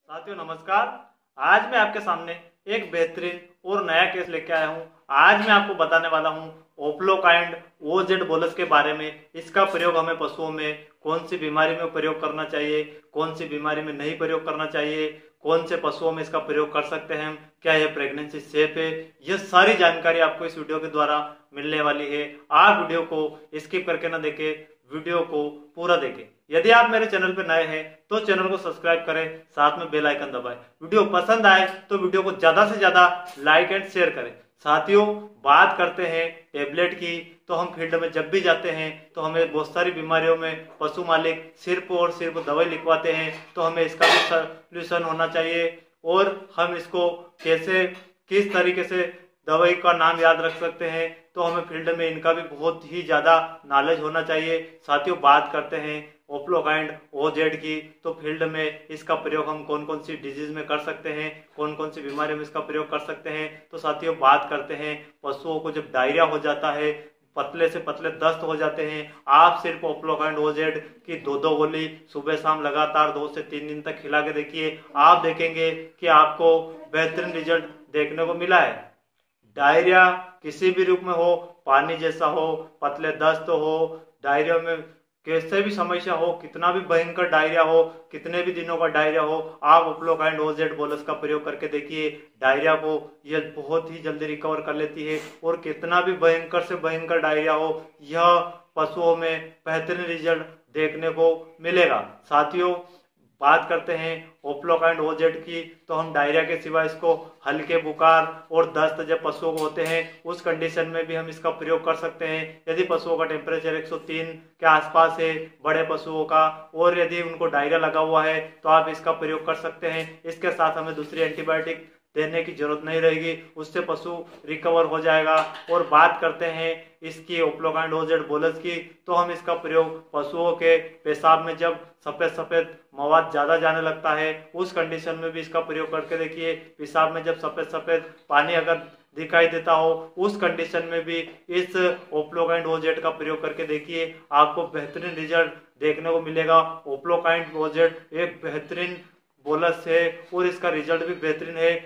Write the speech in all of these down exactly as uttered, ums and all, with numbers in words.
साथियों नमस्कार। आज मैं आपके सामने एक बेहतरीन और नया केस लेके आया हूं। आज मैं आपको बताने वाला हूं ओफ्लोकाइंड ओजेड बोलस के बारे में। इसका प्रयोग हमें पशुओं में कौन सी बीमारी में प्रयोग करना चाहिए, कौन सी बीमारी में नहीं प्रयोग करना चाहिए, कौन से पशुओं में इसका प्रयोग कर सकते हैं, क्या यह प्रेगनेंसी सेफ है, यह सारी जानकारी आपको इस वीडियो के द्वारा मिलने वाली है। आप वीडियो को स्किप करके ना देखें, वीडियो को पूरा देखें। यदि आप मेरे चैनल पर नए हैं तो चैनल को सब्सक्राइब करें, साथ में बेल आइकन दबाएं। वीडियो पसंद आए तो वीडियो को ज्यादा से ज्यादा लाइक एंड शेयर करें। साथियों बात करते हैं टेबलेट की, तो हम फील्ड में जब भी जाते हैं तो हमें बहुत सारी बीमारियों में पशु मालिक सिर्फ और सिर्फ दवाई लिखवाते हैं, तो हमें इसका भी सोल्यूशन होना चाहिए और हम इसको कैसे किस तरीके से दवाई का नाम याद रख सकते हैं, तो हमें फील्ड में इनका भी बहुत ही ज्यादा नॉलेज होना चाहिए। साथियों बात करते हैं ओफ्लोकाइंड ओजेड की, तो फील्ड में इसका प्रयोग हम कौन कौन सी डिजीज में कर सकते हैं, कौन कौन सी बीमारी में इसका प्रयोग कर सकते हैं। तो साथियों बात करते हैं पशुओं को जब डायरिया हो जाता है, पतले से पतले दस्त हो जाते हैं, आप सिर्फ ओफ्लोकाइंड ओजेड की दो दो गोली सुबह शाम लगातार दो से तीन दिन तक खिला के देखिए। आप देखेंगे कि आपको बेहतरीन रिजल्ट देखने को मिला है। डायरिया किसी भी रूप में हो, पानी जैसा हो, पतले दस्त हो, डायरिया में कैसे भी समस्या हो, कितना भी भयंकर डायरिया हो, कितने भी दिनों का डायरिया हो, आप ओफ्लोकाइंड ओजेड बोलस का प्रयोग करके देखिए। डायरिया को यह बहुत ही जल्दी रिकवर कर लेती है और कितना भी भयंकर से भयंकर डायरिया हो, यह पशुओं में बेहतरीन रिजल्ट देखने को मिलेगा। साथियों बात करते हैं ओफ्लोकाइंड ओजेड की, तो हम डायरिया के सिवा इसको हल्के बुखार और दस्त जब पशुओं को होते हैं उस कंडीशन में भी हम इसका प्रयोग कर सकते हैं। यदि पशुओं का टेम्परेचर एक सौ तीन के आसपास है, बड़े पशुओं का, और यदि उनको डायरिया लगा हुआ है तो आप इसका प्रयोग कर सकते हैं। इसके साथ हमें दूसरी एंटीबायोटिक देने की जरूरत नहीं रहेगी, उससे पशु रिकवर हो जाएगा। और बात करते हैं इसकी ओफ्लोकाइंड ओजेड बोलस की, तो हम इसका प्रयोग पशुओं के पेशाब में जब सफेद सफेद मवाद ज्यादा जाने लगता है उस कंडीशन में भी इसका प्रयोग करके देखिए। पेशाब में जब सफेद सफेद पानी अगर दिखाई देता हो उस कंडीशन में भी इस ओफ्लोकाइंड ओजेड का प्रयोग करके देखिए, आपको बेहतरीन रिजल्ट देखने को मिलेगा। ओफ्लोकाइंड ओजेड एक बेहतरीन बोलस है और इसका रिजल्ट भी बेहतरीन है।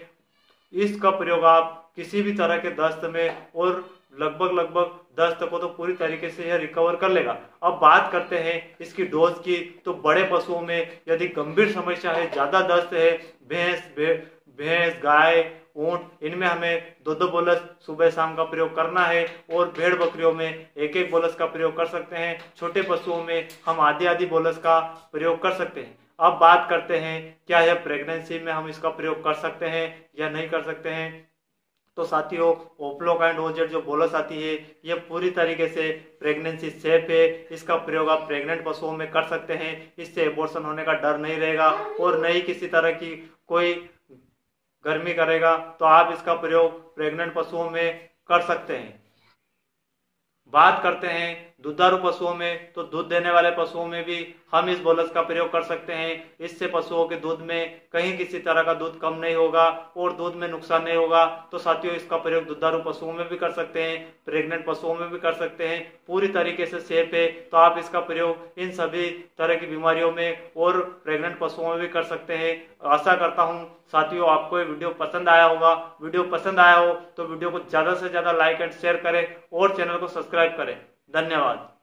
इसका प्रयोग आप किसी भी तरह के दस्त में, और लगभग लगभग दस्त को तो पूरी तरीके से यह रिकवर कर लेगा। अब बात करते हैं इसकी डोज की, तो बड़े पशुओं में यदि गंभीर समस्या है, ज्यादा दस्त है, भैंस भैंस गाय ऊंट, इनमें हमें दो दो बोलस सुबह शाम का प्रयोग करना है, और भेड़ बकरियों में एक एक बोलस का प्रयोग कर सकते हैं। छोटे पशुओं में हम आधी आधी बोलस का प्रयोग कर सकते हैं। अब बात करते हैं क्या यह प्रेगनेंसी में हम इसका प्रयोग कर सकते हैं या नहीं कर सकते हैं। तो साथियों ओफ्लोकाइंड ओजेड जो बोलस आती है यह पूरी तरीके से प्रेगनेंसी सेफ है। इसका प्रयोग आप प्रेग्नेंट पशुओं में कर सकते हैं, इससे एबॉर्शन होने का डर नहीं रहेगा और न ही किसी तरह की कोई गर्मी करेगा, तो आप इसका प्रयोग प्रेग्नेंट पशुओं में कर सकते हैं। बात करते हैं दुधारू पशुओं में, तो दूध देने वाले पशुओं में भी हम इस बोलस का प्रयोग कर सकते हैं। इससे पशुओं के दूध में कहीं किसी तरह का दूध कम नहीं होगा और दूध में नुकसान नहीं होगा। तो साथियों इसका प्रयोग दुधारू पशुओं में भी कर सकते हैं, प्रेग्नेंट पशुओं में भी कर सकते हैं, पूरी तरीके से सेफ है। तो आप इसका प्रयोग इन सभी तरह की बीमारियों में और प्रेग्नेंट पशुओं में भी कर सकते हैं। आशा करता हूँ साथियों आपको ये वीडियो पसंद आया होगा। वीडियो पसंद आया हो तो वीडियो को ज्यादा से ज्यादा लाइक एंड शेयर करें और चैनल को सब्सक्राइब करें। धन्यवाद।